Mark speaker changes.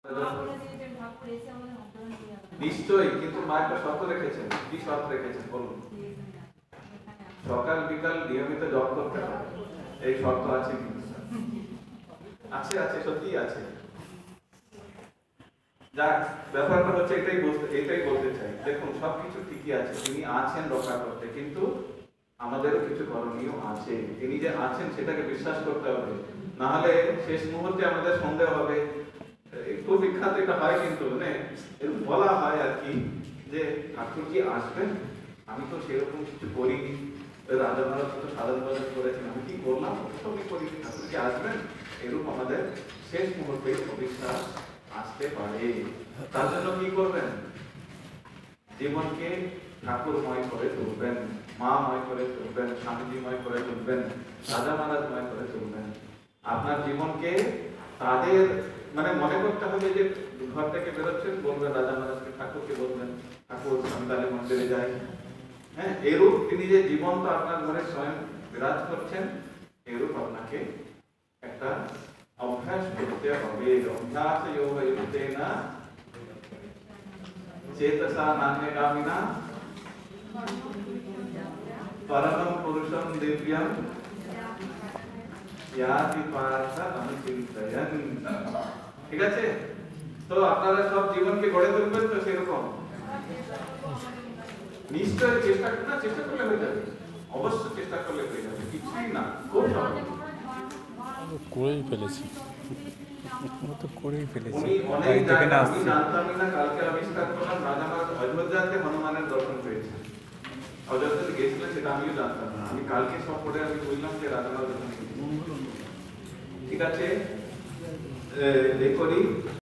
Speaker 1: নিশ্চয়ই, কিন্তু মা একটা শর্ত রেখেছেন। কি শর্ত রেখেছেন বলুন? সকাল বিকাল নিয়মিত জপ করতে হবে, এই শর্ত আছে কিন্তু। আছে আছে, সত্যি আছে। যাক, ব্যাপারটা হচ্ছে এটাই বলতে চাই। দেখুন, সবকিছু ঠিকই আছে, তিনি আছেন রক্ষা করতে, কিন্তু আমাদেরও কিছু করণীয় আছে। তিনি যে আছেন সেটাকে বিশ্বাস করতে হবে, না হলে শেষ মুহূর্তে আমাদের সন্দেহ হবে। একটু বিখ্যাত এটা হয় কিন্তু, মানে বলা হয় আর কি, যে ঠাকুর কি আসবেন? আমি তো সেরকম কিছু করিনি, রাজা মহারাজ তো সাধারণ বাজার করেছেন, আমি কি করলাম? সবই করিনি, ঠাকুর কি আসবেন? এরকম আমাদের শেষ মুহূর্তে অবিশ্বাস আসতে পারে। তার জন্য কি করবেন? জীবনকে ঠাকুরময় করে তুলবেন, মাময় করে তুলবেন, স্বামীজিময় করে তুলবেন, রাজা মহারাজময় করে তুলবেন। আপনার জীবনকে তাদের মানে মনে করতে হবে যে ঘর থেকে বেরোচ্ছেন, বলবেন রাজা মহারাজকে, ঠাকুরকে বলবেন ঠাকুর আমি তাহলে মন্দিরে যাই। হ্যাঁ, এরূপ তিনি যে জীবন্ত আপনার ঘরে স্বয়ং বিরাজ করছেন, এরূপ আপনাকে একটা অভ্যাস করতে হবে। অভ্যাস যোগেনা চেতসা নান্যগামিনা পরমং পুরুষং দিব্যং ইয়াতি পার্থ অনুচিন্তয়ন। ঠিক আছে? তো আপনারা সব জীবনকে গড়ে তুলবেন তো সেরকম? নিশ্চয়ই চেষ্টা করলে হয়ে যাবে, অবশ্য চেষ্টা করলে হয়ে যাবে, কিছুই না, খুব সহজ।
Speaker 2: করেই ফেলেছি,
Speaker 1: উনি অনেক জায়গায়, আমি জানতামই না, কালকে আবিষ্কার করলাম রাজা মহারাজ অযোধ্যাতে হনুমানের দর্শন পেয়েছেন। অযোধ্যাতে গেছিলেন সেটা আমিও জানতাম না, আমি কালকে সব পড়ে আমি বুঝলাম যে রাজা মহারাজ। ঠিক আছে, এ করি।